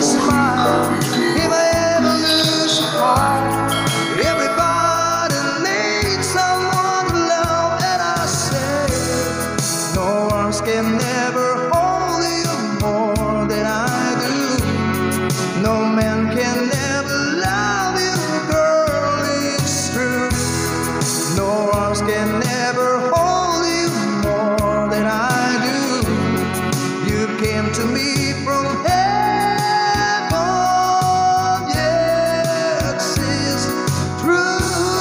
smile. If I ever lose your heart, everybody needs someone to love. And I say, no arms can never hold you more than I do. No man can never love you, girl, it's true. No arms can never hold you more than I do. You came to me from heaven, yes, it's true.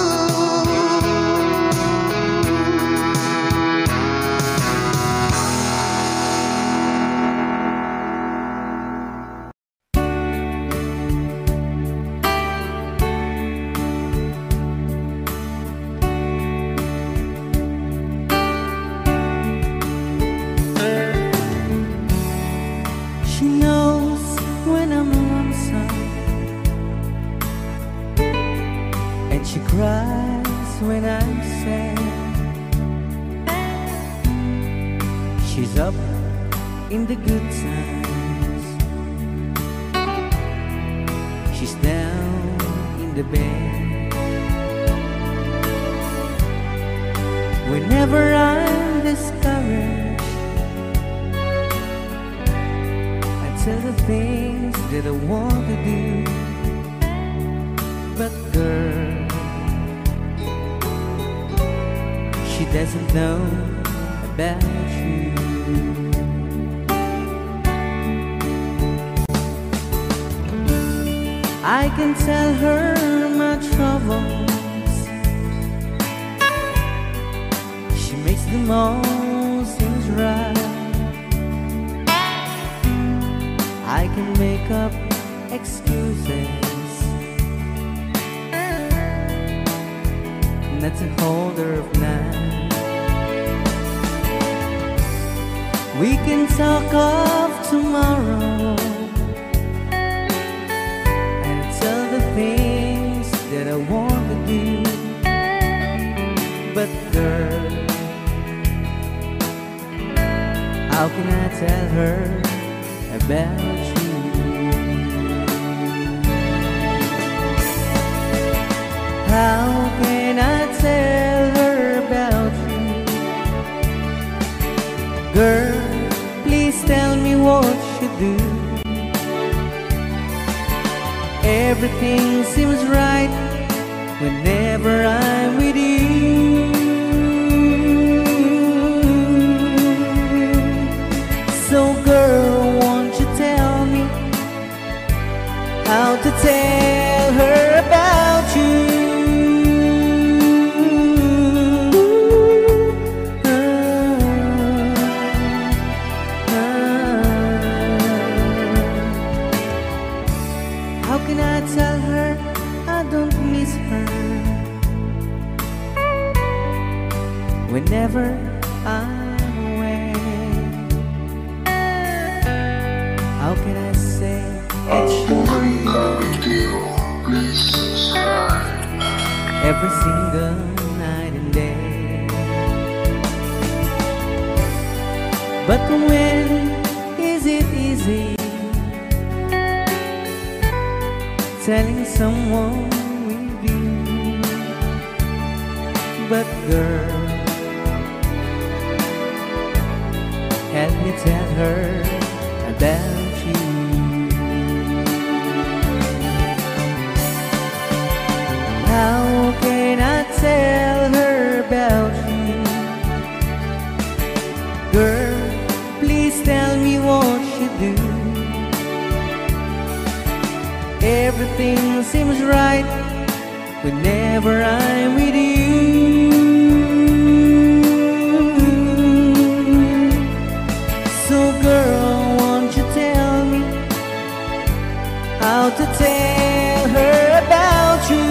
She knows when I'm lonesome, and she cries when I'm sad. She's up in the good times, she's down in the bed. Whenever I'm discouraged, tell the things that I want to do. But girl, she doesn't know about you. I can tell her my troubles, she makes them all seem right. I can make up excuses not to hold her of night. We can talk of tomorrow and tell the things that I want to do. But girl, how can I tell her about you? How can I tell her about you? Girl, please tell me what you do. Everything seems right whenever I'm with you. So girl, won't you tell me how to tell her about you? How can I tell her I don't miss her whenever I'm away? How can I say that she won't be every single night and day? But when is it easy telling someone with you? But girl, help me tell her about you. How can I tell her about you? Girl, please tell me what you do. Everything seems right whenever I'm with you. So girl, won't you tell me how to tell her about you?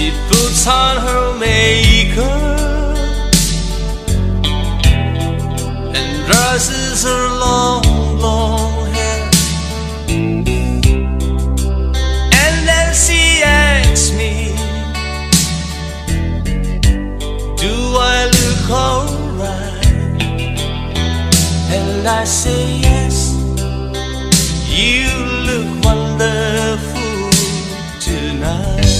She puts on her makeup and dresses her long, long hair, and then she asks me, do I look alright? And I say yes, you look wonderful tonight.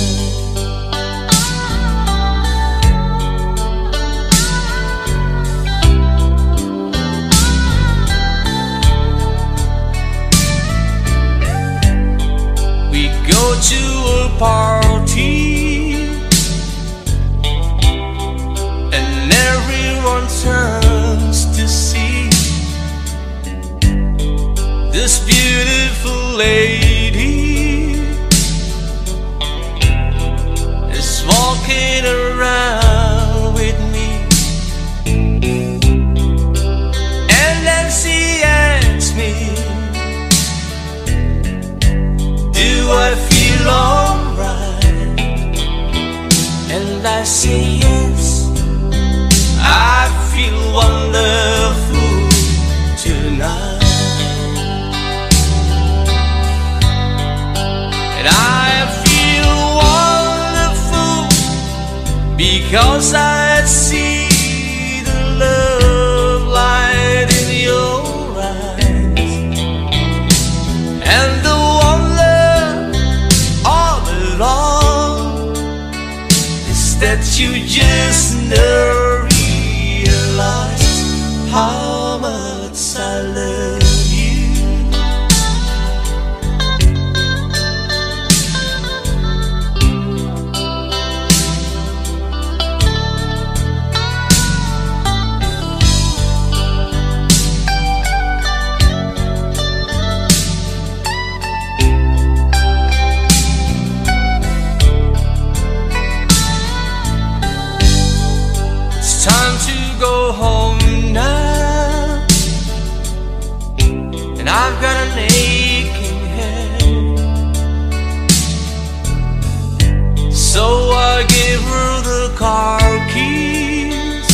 We go to a party and everyone turns to see this beautiful lady is walking around with me. And then she asks me, do I feel alright? And I say yes, I feel wonderful tonight. And I feel wonderful because I see the love light in your eyes, and the wonder of it all is that you just never realize how much I love you. It's time to go home now, and I've got an aching head. So I give her the car keys,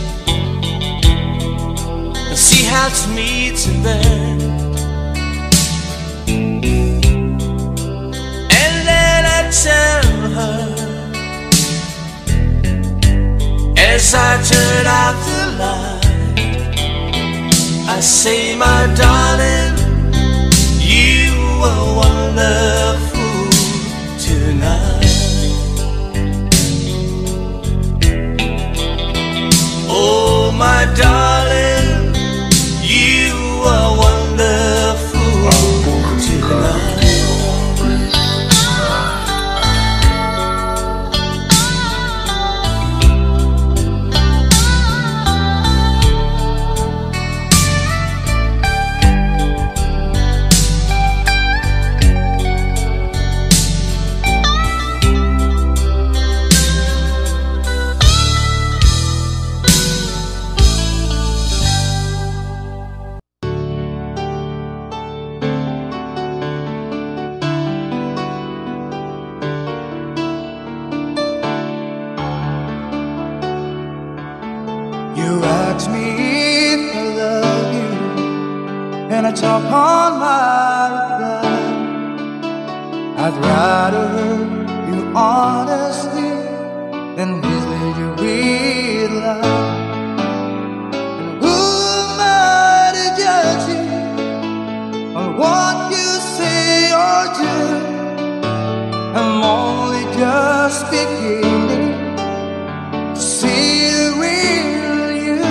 and she helps me to bed. And then I tell her, as I turn out the light, I say, my darling, you are wonderful tonight. Oh, my darling, you are wonderful tonight. You ask me if I love you, and I talk on my reply. I'd rather hurt you honestly than mislead you with lies. And who am I to judge you on what you say or do? I'm only just beginning to see the real you.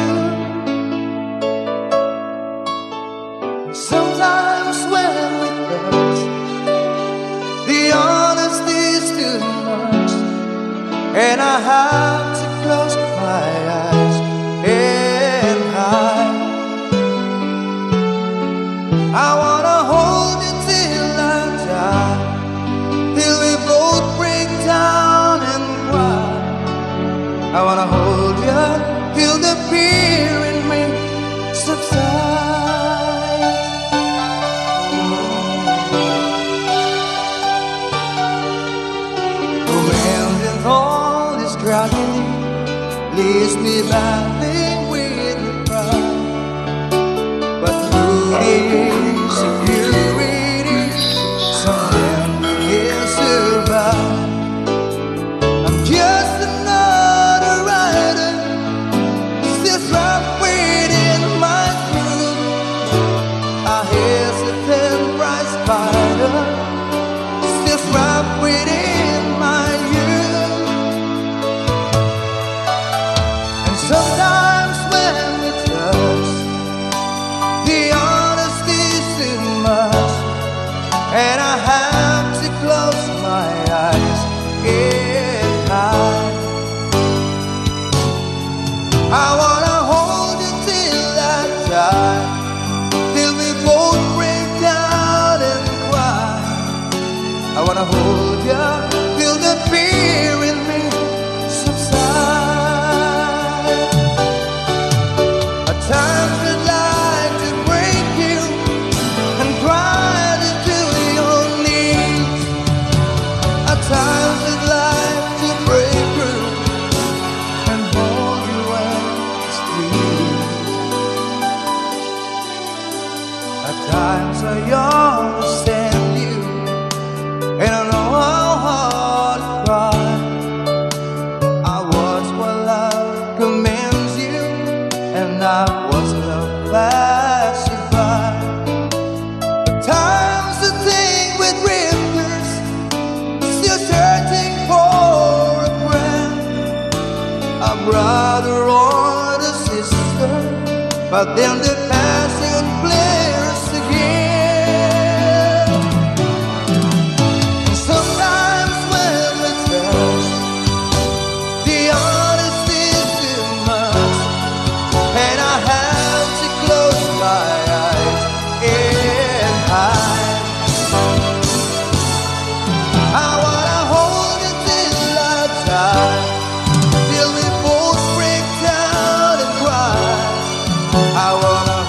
Sometimes when we touch, the honesty's too much, and I have to close my eyes and hide. I wanna hold you till I die, till we both break down and cry. tragedy leaves me battling with the pride. But through the insecurity, something will survive. I'm just another rider, still trapped within my groove. A hesitant prize fighter, still trapped within my youth. And sometimes when we touch, the honesty's too much, and I have to close my eyes and hide. I wanna hold you till I die, till we both break down and cry. I wanna hold you till the fear in me subsides. At times I'd like to break you and cry to your knees. At times I'd like to break through and hold you and squeeze. At times I understand you, and I know how hard to cry. I was what love commands you, and I was love pacified. At times I think with drifters, still searching for a friend, a brother or a sister, but then the passion flares again. And sometimes when we touch, the honesty's too much, and I have to close my eyes and hide. I wanna hold you till I die, till we both break down and cry. I wanna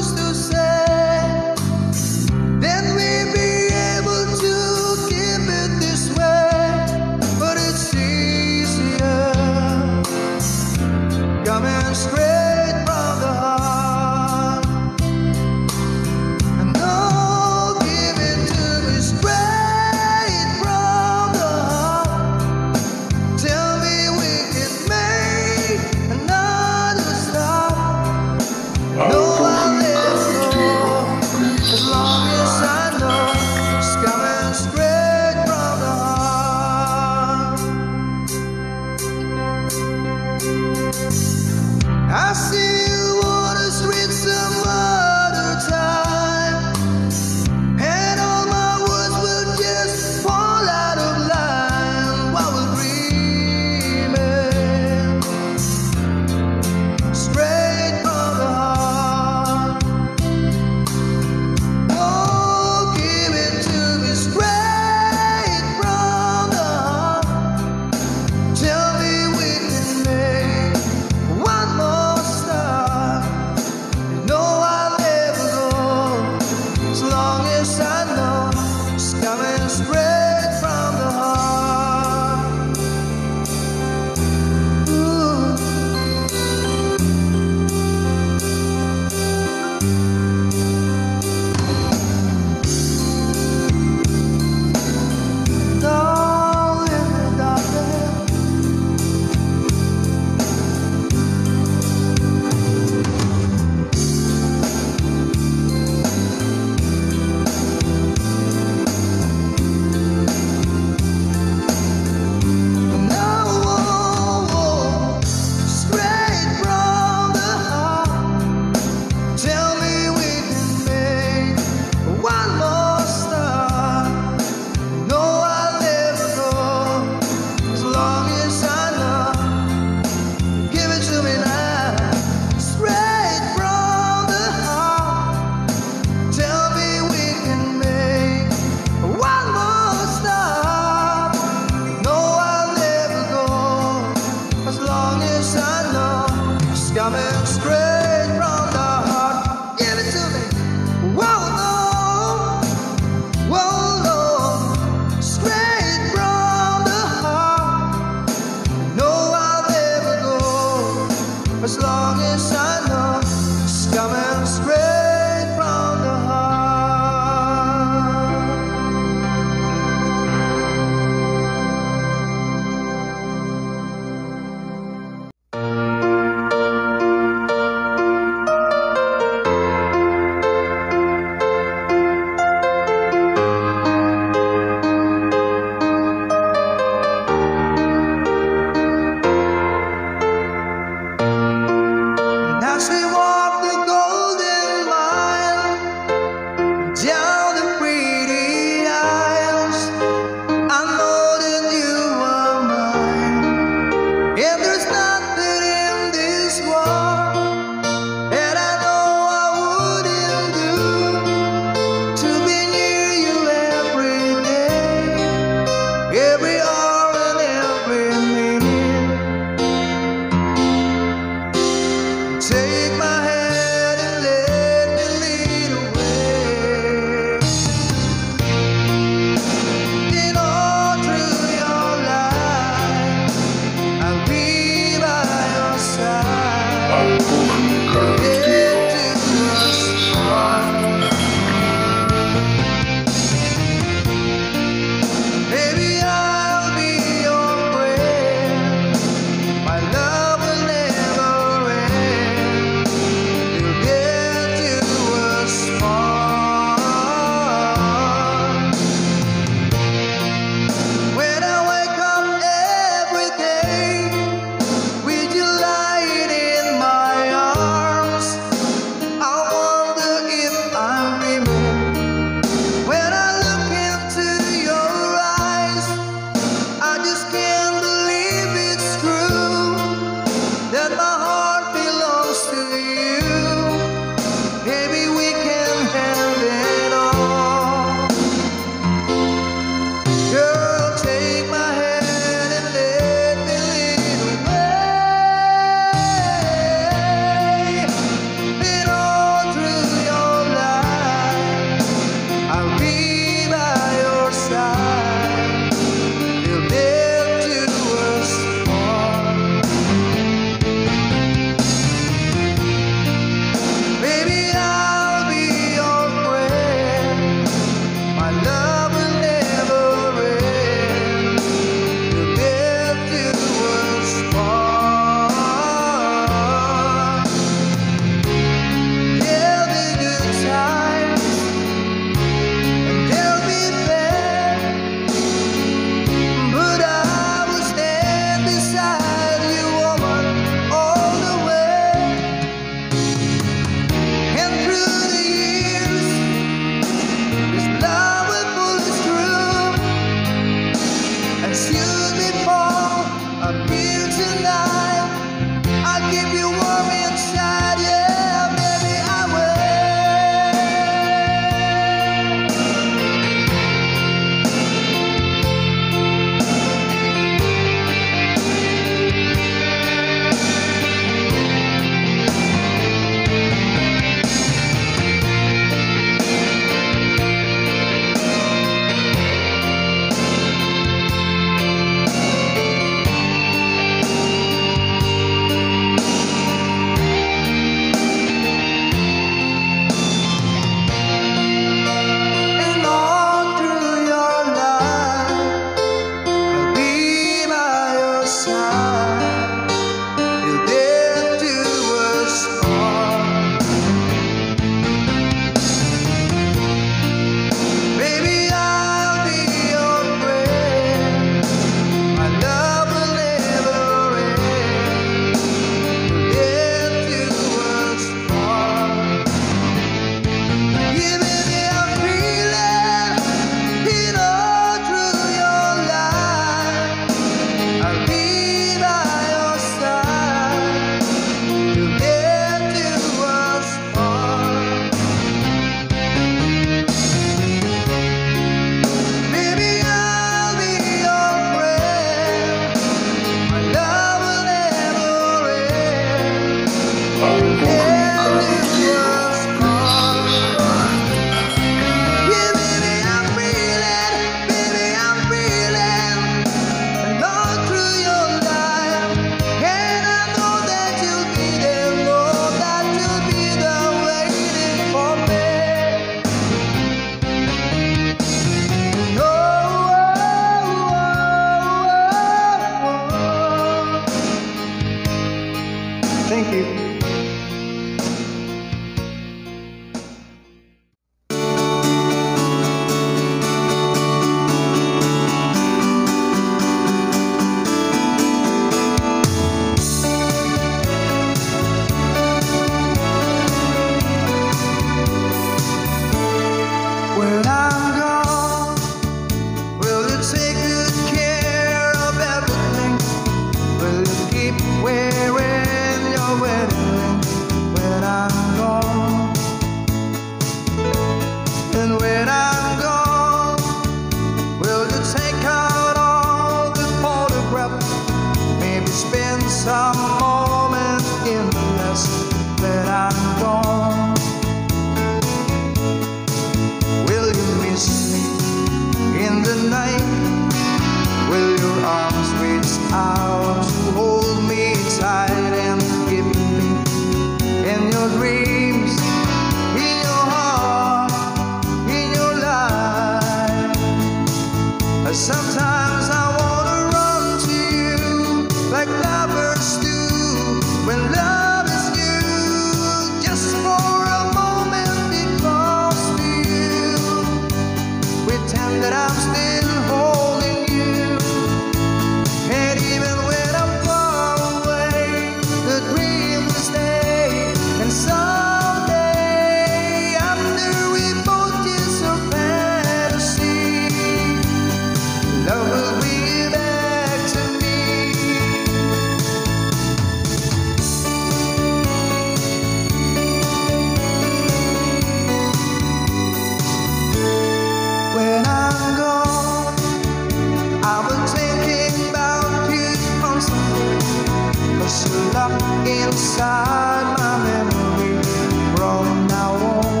inside my memory from now on.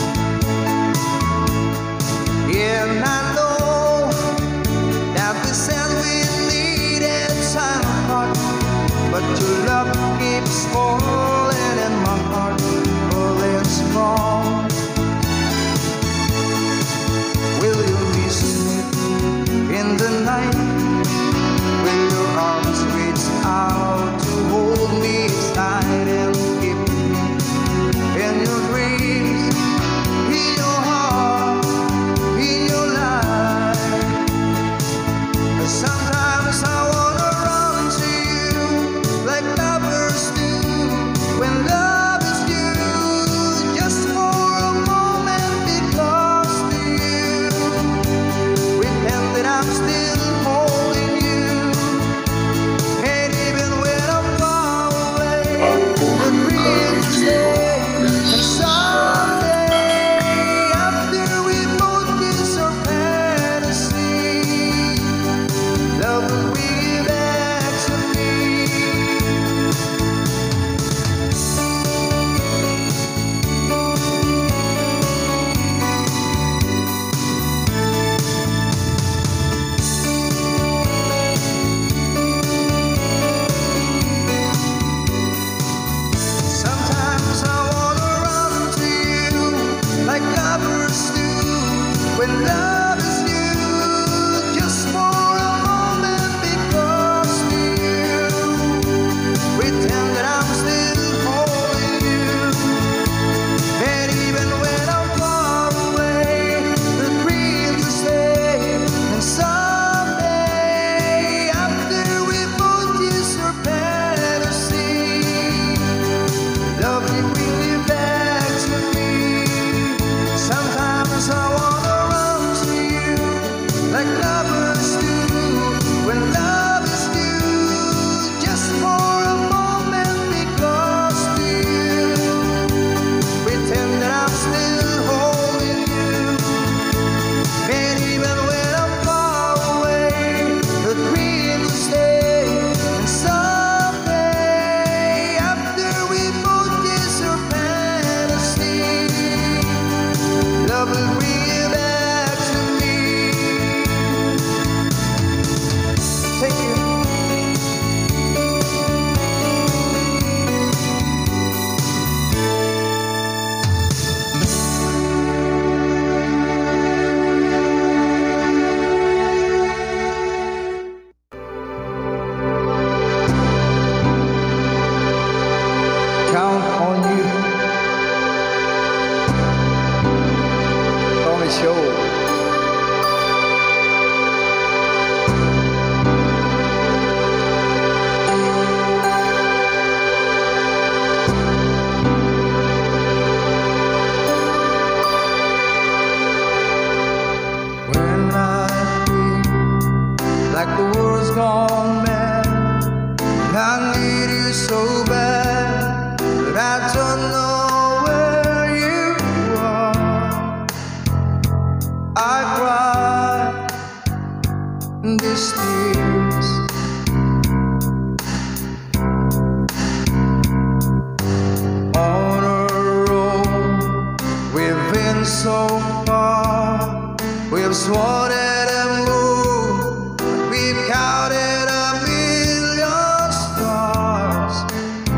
Yeah, and I know that we said we needed time apart, but your love keeps falling in my heart, falling strong. Will you listen in the night? Will your arms reach out to hold me tight and keep me in your dreams, in your heart, in your life? Sometimes I wanna run to you like lovers do when love is due, just for a moment be close to you, pretend that I'm still holding you, and even when I'm far away, the dreams stay, and someday after we both kiss our fantasy, love will bring you back to me. Sometimes I wanna run to you like lovers do when love is new, just for a moment be close to you, pretend that I'm still holding you, and even when I'm far away, the dream will stay, and someday after we both kiss our fantasy, love will bring you back to me. Sometimes I wanna run to you like lovers do when love is due, just for a moment be close to you, pretend that I'm still holding you, and even when I'm far away, the dream will stay, and someday after we both kiss our fantasy, love will bring you back to me. Thank you. Count on you. Promise you. When I feel like the world's gone mad, and I need you so bad, but I don't know where you are. I cry these tears on a road. We've been so far, we've sworn at a moon, we've counted a million stars,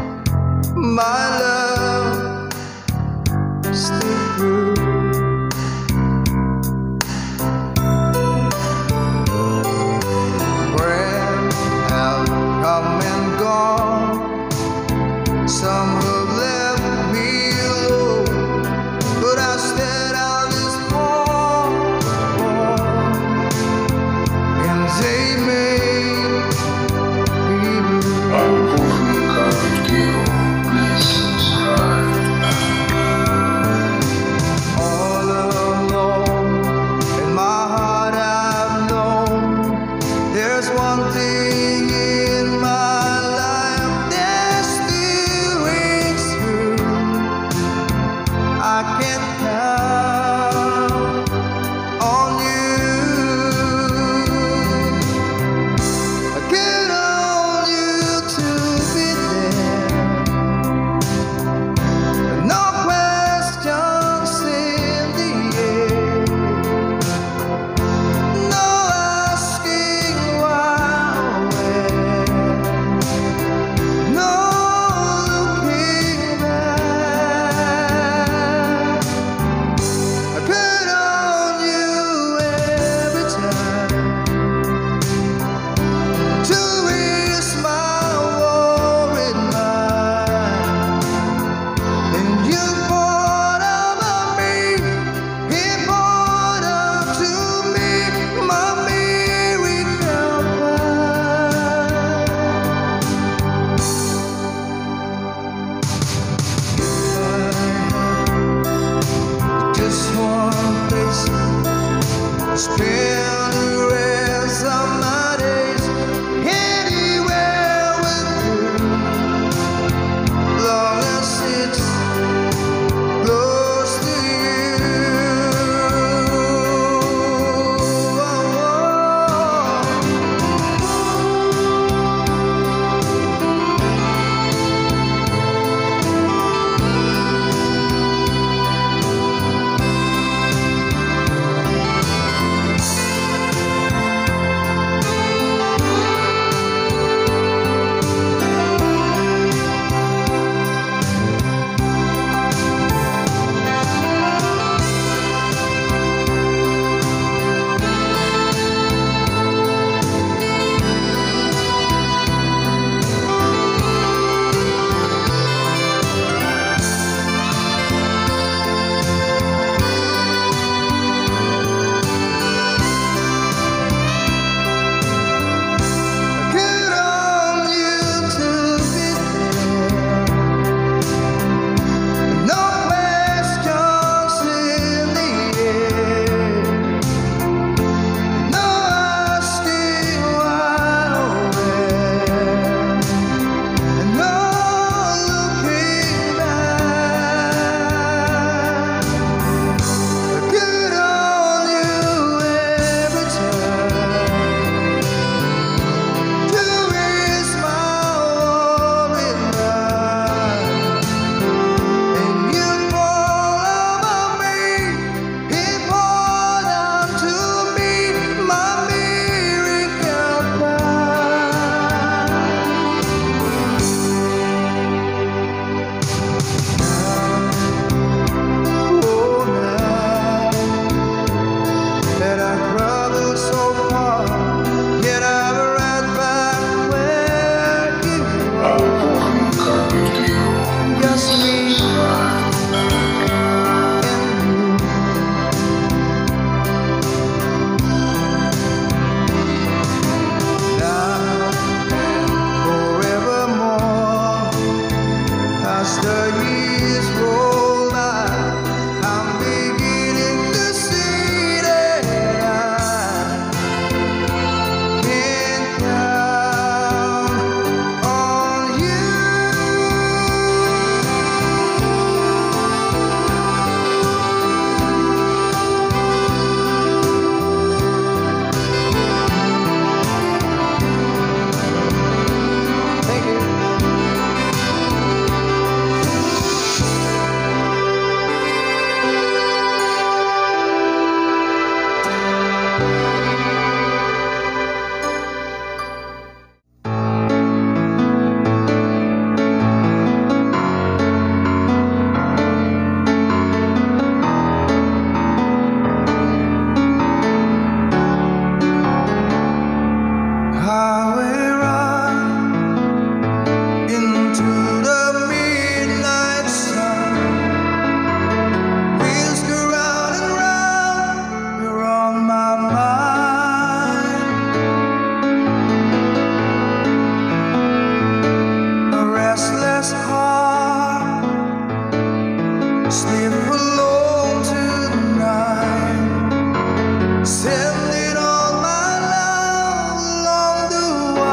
highway run into the midnight sun. Wheels go round and round, you're on my mind. A restless heart sleep alone tonight, sending all my love along the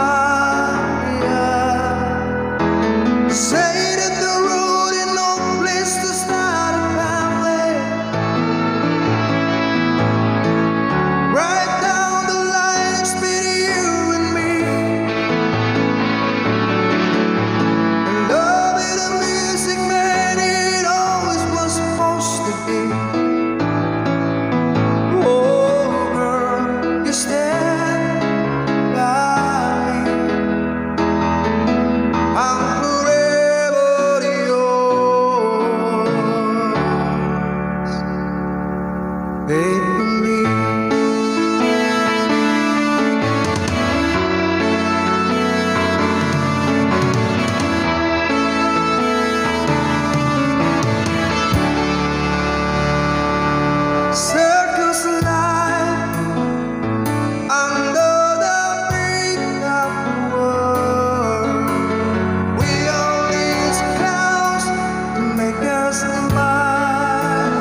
wire. Say that the road ain't no place to start a family. Right down the line, it's been you and me. Love is a music, man, it always was supposed to be. Oh, girl, you stand by me. I'm forever yours. Faithfully. Circles alive under the breath of the world. We all need clouds to make us smile.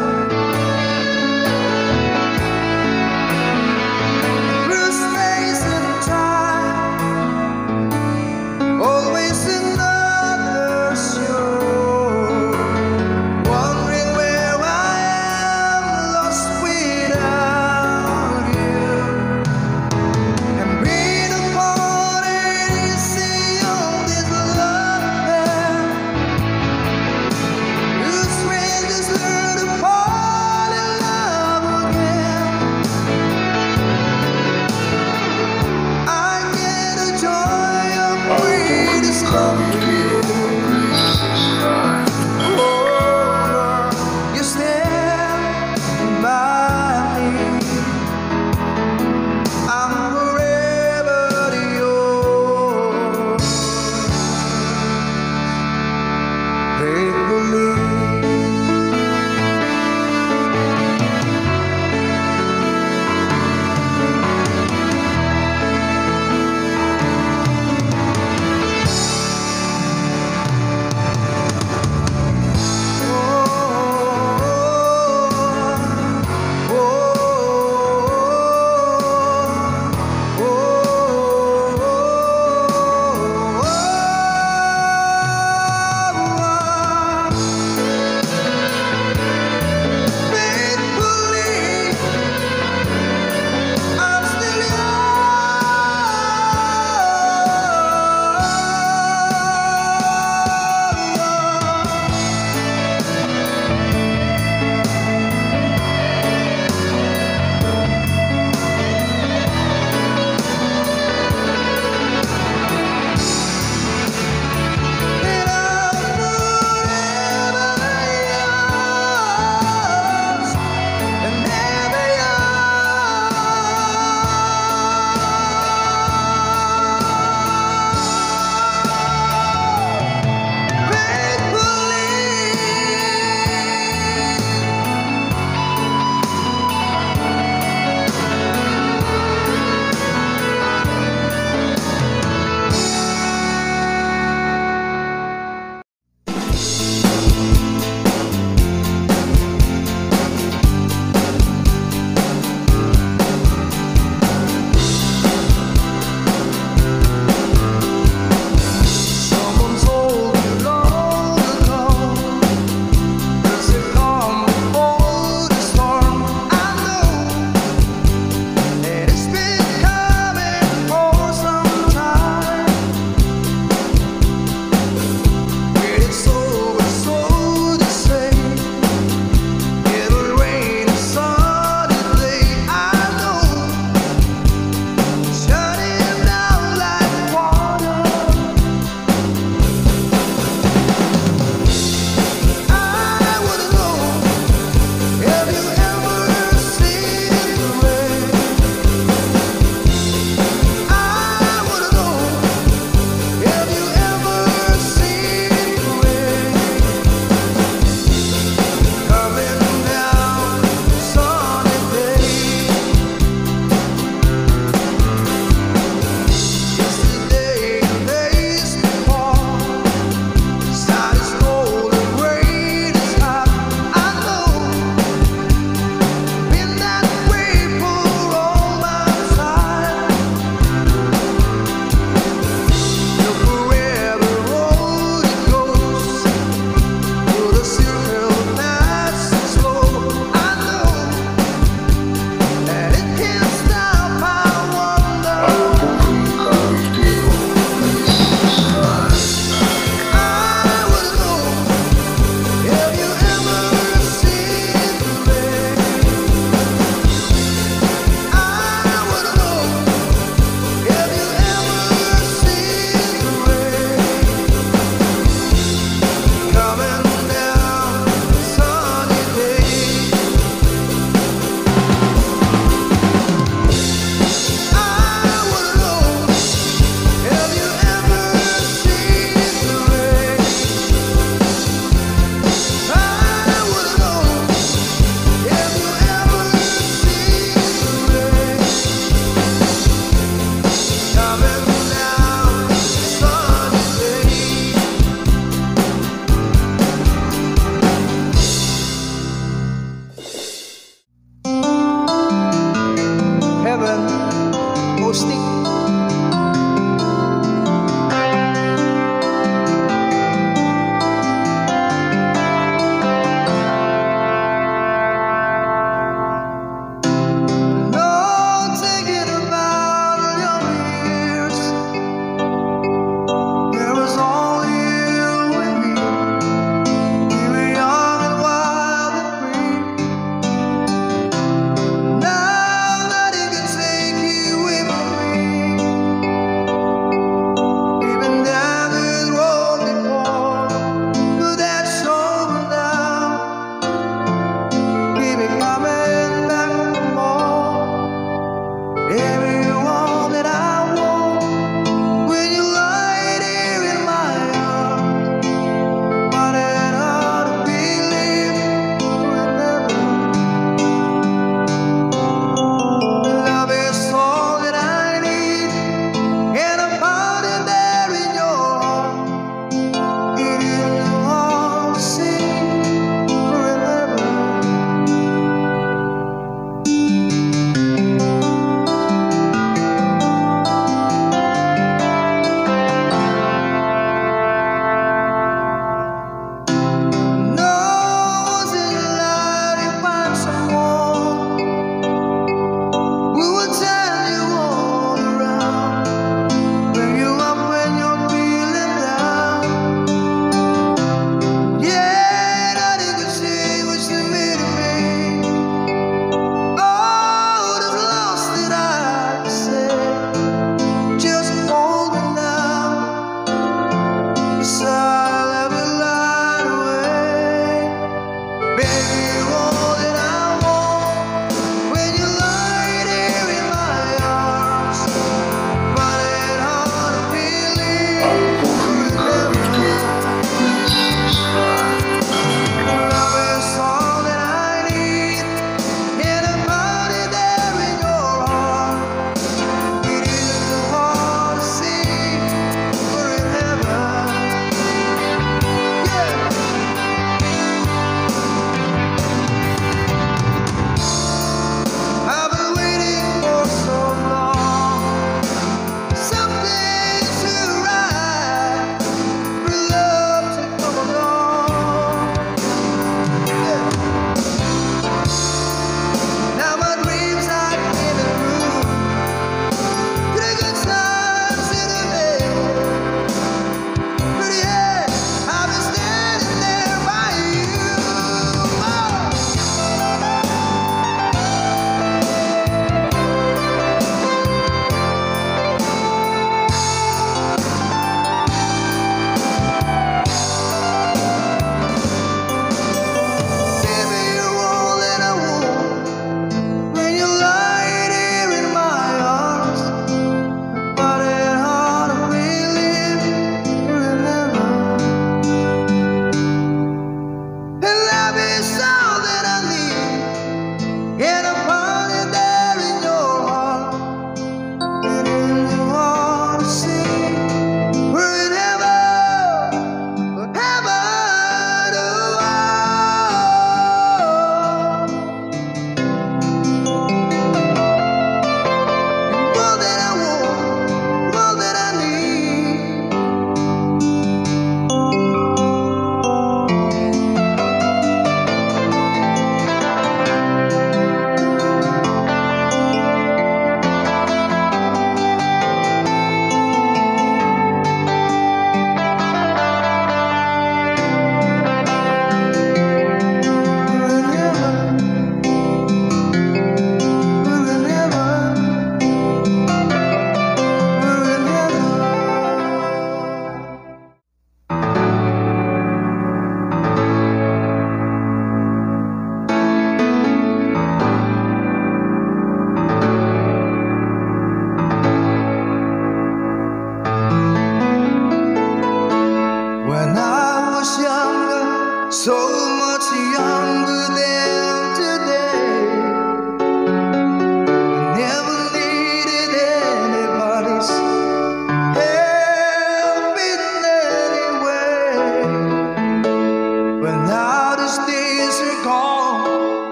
Through space and time, always another show. Wondering where I am, lost without you. And being apart ain't easy on this love path. Two strangers learn to fall in love again. I get the joy of rediscovery. Oh, Lord, you stand by me. I'm forever yours. Faithfully.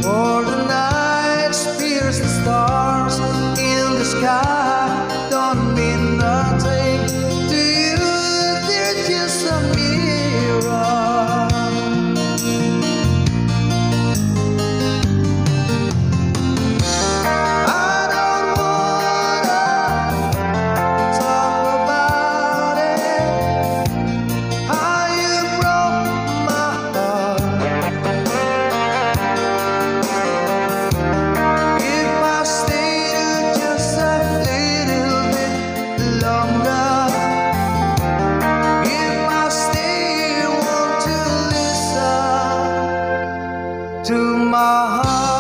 For the night pierce the stars in the sky don't mean nothing to you, they're just a mirror. I don't wanna talk about it, how you broke my heart. If I stayed just a little bit longer, if I stay, won't you listen to my heart?